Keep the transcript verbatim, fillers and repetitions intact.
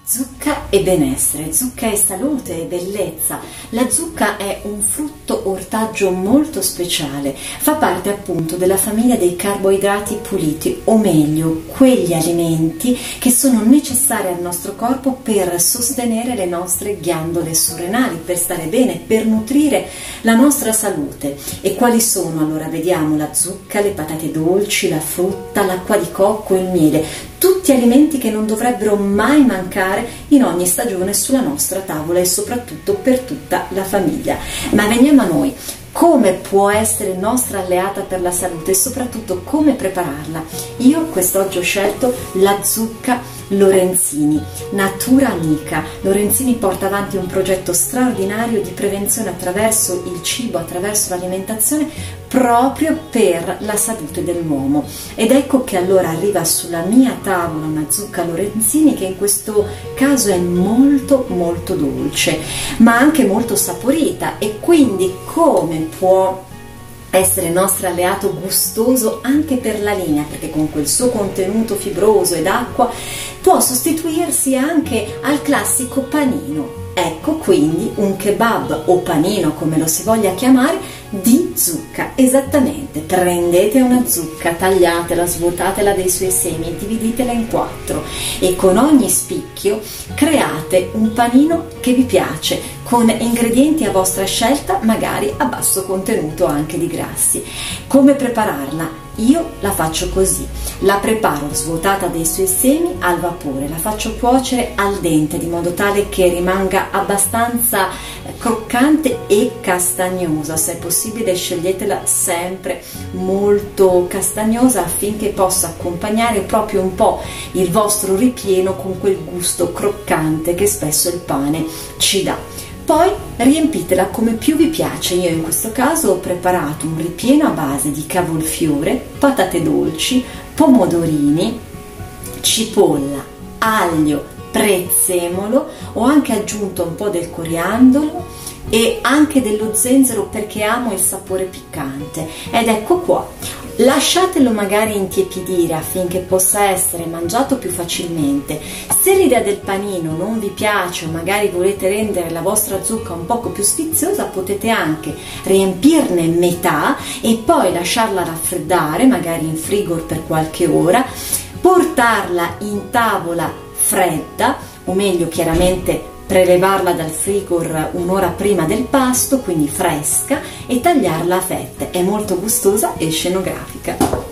Zucca e benessere, zucca e salute e bellezza. La zucca è un frutto ortaggio molto speciale, fa parte appunto della famiglia dei carboidrati puliti, o meglio, quegli alimenti che sono necessari al nostro corpo per sostenere le nostre ghiandole surrenali, per stare bene, per nutrire la nostra salute. E quali sono? Allora vediamo: la zucca, le patate dolci, la frutta, l'acqua di cocco, il miele. Tutti alimenti che non dovrebbero mai mancare in ogni stagione sulla nostra tavola e soprattutto per tutta la famiglia. Ma veniamo a noi. Come può essere nostra alleata per la salute e soprattutto come prepararla? Io quest'oggi ho scelto la zucca Lorenzini, natura amica. Lorenzini porta avanti un progetto straordinario di prevenzione attraverso il cibo, attraverso l'alimentazione, proprio per la salute dell'uomo. Ed ecco che allora arriva sulla mia tavola una zucca Lorenzini che in questo caso è molto molto dolce, ma anche molto saporita, e quindi come può essere nostro alleato gustoso anche per la linea, perché con quel suo contenuto fibroso ed acqua può sostituirsi anche al classico panino. Ecco quindi un kebab o panino, come lo si voglia chiamare, di zucca. Esattamente, prendete una zucca, tagliatela, svuotatela dei suoi semi, dividetela in quattro e con ogni spicchio create un panino che vi piace, con ingredienti a vostra scelta, magari a basso contenuto anche di grassi. Come prepararla? Io la faccio così: la preparo svuotata dei suoi semi al vapore, la faccio cuocere al dente di modo tale che rimanga abbastanza croccante e castagnosa. Se è possibile sceglietela sempre molto castagnosa affinché possa accompagnare proprio un po' il vostro ripieno con quel gusto croccante che spesso il pane ci dà. Poi riempitela come più vi piace. Io in questo caso ho preparato un ripieno a base di cavolfiore, patate dolci, pomodorini, cipolla, aglio, prezzemolo. Ho anche aggiunto un po' del coriandolo e anche dello zenzero perché amo il sapore piccante. Ed ecco qua. Lasciatelo magari intiepidire affinché possa essere mangiato più facilmente. Se l'idea del panino non vi piace o magari volete rendere la vostra zucca un poco più sfiziosa, potete anche riempirne metà e poi lasciarla raffreddare, magari in frigo per qualche ora, portarla in tavola fredda, o meglio chiaramente prelevarla dal frigor un'ora prima del pasto, quindi fresca, e tagliarla a fette. È molto gustosa e scenografica.